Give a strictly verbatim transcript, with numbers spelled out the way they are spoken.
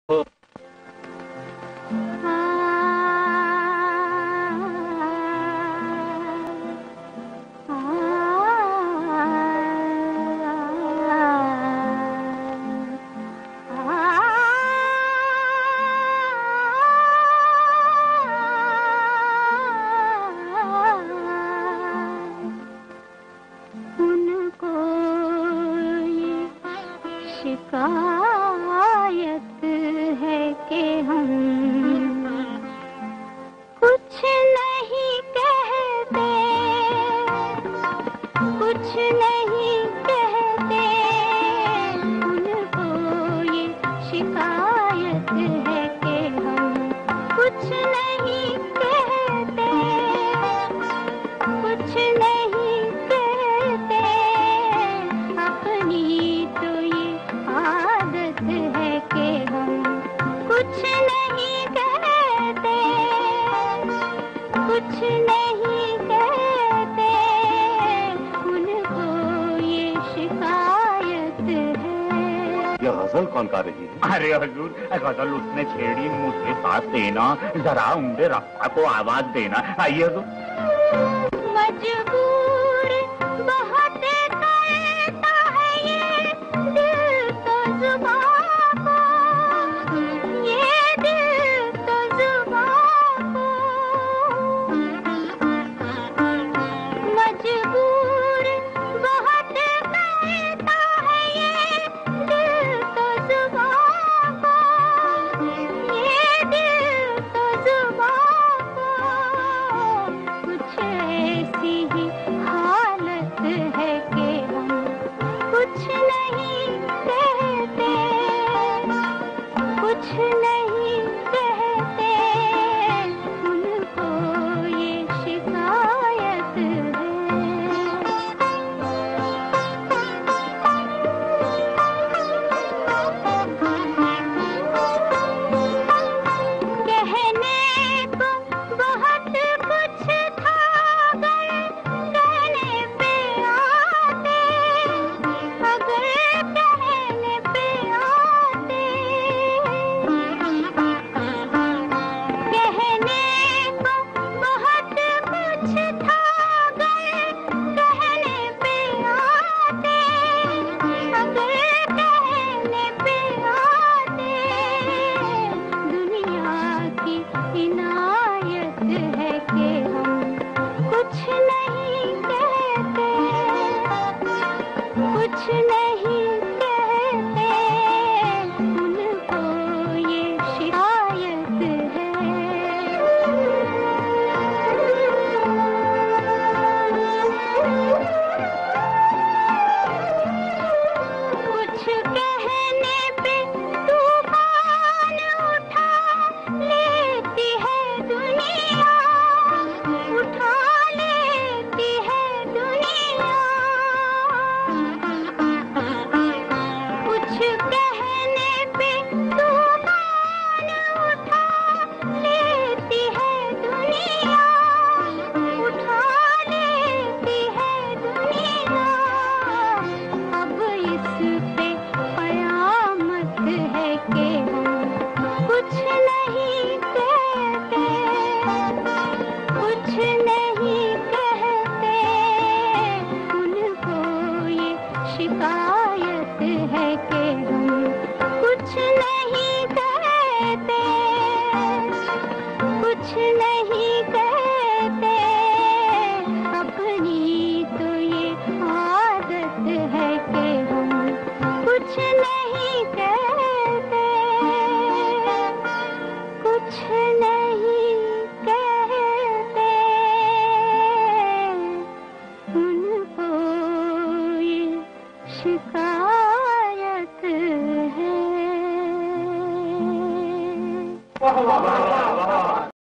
शिकायत है कि हम कुछ नहीं कहते, कुछ नहीं कहते। उनको ये शिकायत है कि हम कुछ नहीं कहते, कुछ नहीं कहते। अपनी तो ये आदत है कि हम कुछ नहीं कहते, कुछ नहीं कहते। उनको ये शिकायत है। ये गजल कौन गा रही है? अरे हुजूर, गजल उसने छेड़ी, मुझसे साथ देना, जरा उम्दे रफ्ता को आवाज देना। आइए हुजूर। मजबूर बहुत करता है ये दिल तो जुबां को, ये दिल तो जुबां को। मजबूर बहुत करता है ये दिल तो जुबां को, ये दिल तो जुबां को। कुछ ऐसी ही हालत है कि हम कुछ नहीं कहते, कुछ नहीं कहते। उनको ये शिकायत है। कहने को बहुत कुछ था, अगर कहने पे आते, अगर कहने पे आते। कहने को बहुत कुछ था, अगर कहने पे आते, अगर कहने पे आते। दुनिया की इनायत है कि हम कुछ नहीं कहते, कुछ नहीं कहते। उनको ये शिकायत है। कुछ कहने पे तूफान उठा लेती है दुनिया, उठा लेती है दुनिया। कुछ कहने पे तूफान उठा लेती है दुनिया, उठा लेती है दुनिया। अब इस पे कयामत है कि हम कुछ नहीं कहते, कुछ नहीं कहते। उनको ये शिकायत है कि हम कुछ नहीं कहते, कुछ नहीं कहते। अपनी तो ये आदत है कि हम कुछ नहीं कहते, कुछ नहीं कहते। उनको ये शिकायत है।